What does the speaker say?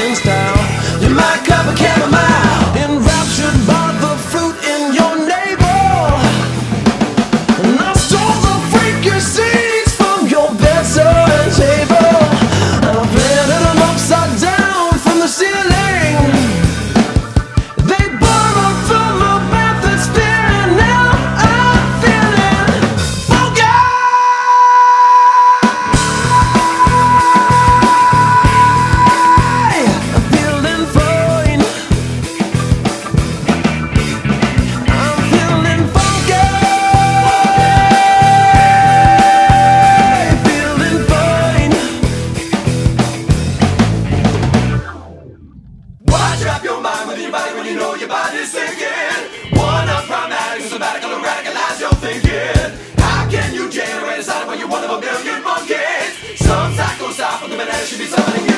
Italian style. You're my cup of chamomile, enraptured by the fruit in your navel. And I stole the freaky seeds from your bedside table, and I planted them upside down from the ceiling. They burn up from my bathroom sphere, and now I'm feeling funky. I'm feeling fine. I'm feeling funky. Feeling fine. Why trap your mind with your body when you know your body's sinking? One up chromatic, sabbatical, and radicalize your thinking. How can you generate a sound when you're one of a million monkeys? Some psycho style from the man should be summoning